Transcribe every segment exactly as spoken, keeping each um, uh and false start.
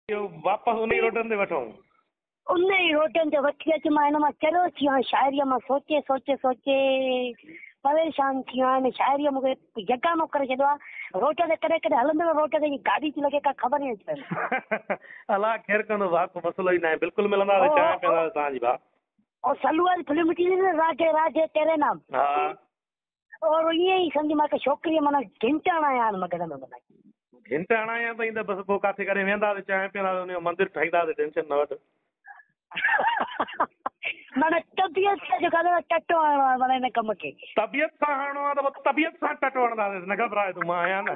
इहो वापसि उन ई रोटनि ते वठूं। उन ई रोटनि ते वठी अच। मां हिन मां चरियो थी आहियां शाइरीअ मां सोचे सोचे सोचे परेशान थी आहियां। हिन शाइरीअ मूंखे जगानो करे छॾियो आहे। रोट ते कॾहिं कॾहिं हलंदो रोट ते गाॾी थी लॻे का ख़बर ई नथी पए। अलाह ख़ैर कंदो भाउ, को मसइलो ई न आहे। बिल्कुलु मिलंदासीं, चांहि पीअंदासीं तव्हांजी भाउ। और सलू वारी फिल्म थी न, राधे राधे तेरे नाम। हा। और ईअं ई सम्झ मां छोकिरीअ माना घिंट हणाया आहिनि मगज में माना। घिंट हणाया अथई त बसि पोइ किथे करे वेंदासीं, चांहि पीअंदासीं, उनजो मंदिर ठाहींदासीं, टेंशन न वठि। माना तबियत सां जेका टटो हणणो आहे माना हिन कम खे। तबियत सां हणणो आहे त पोइ तबियत सां टटो हणंदासीं, न घबराए तूं, मां आहियां न।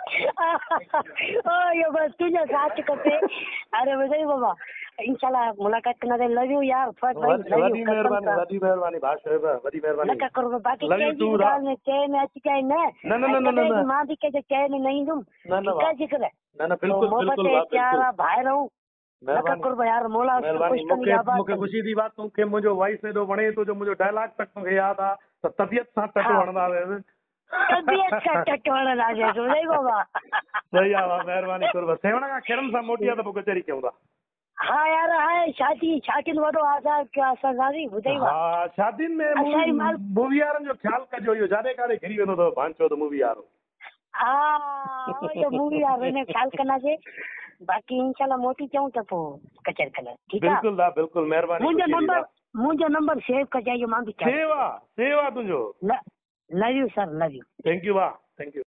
इहो बसि तुंहिंजो साथ खपे। अरे ॿुधाई बाबा, इंशाल्लाह मुलाक़ात कंदासीं। लव यू यार। वॾी महिरबानी, वॾी महिरबानी भाउ शोएब, वॾी महिरबानी। न करो बाक़ी कंहिंजी ॻाल्हि में चए में अची करे न। न न न न मां बि कंहिंजे चए में न ईंदुमि। न न भाउ, जिक्र न न बिल्कुलु बिल्कुलु प्यार आहे, भाई रहूं। मूंखे ख़ुशी थी बात, तोखे मुंहिंजो वॉइस एॾो वणे थो जो मुंहिंजो डायलॉग तक मूंखे यादि आहे त तबियत सां टटो हणंदासीं। तबियत सां टटो हणंदासीं बाबा। सही आहे भाउ, महिरबानी कुर्ब। सेवण खां खिरनि सां मोटी आहे त पोइ कचहरी कयूं था। हा यार, आहे शादी शादी वॾो आज़ाद कयो असां दादी ॿुधाई। हा, शादियुनि में मूवी वारनि जो ख़्यालु कजो, इहो जाॾे काॾे घिरी वेंदो अथव भांचो त मूवी वारो। हा, इहो मूवी वारो हिन ख़्यालु कंदासीं। बाक़ी इंशाल्लाह मोटी चऊं त पोइ कचहरी कंदासीं। ठीकु आहे, बिल्कुलु भाउ बिल्कुलु, महिरबानी। मुंहिंजो नंबर मुंहिंजो नंबर सेव कजाइयो। मां बि सेव आहे, सेव आहे तुंहिंजो। Love you sir, love you. Thank you भाउ, थैंक यू।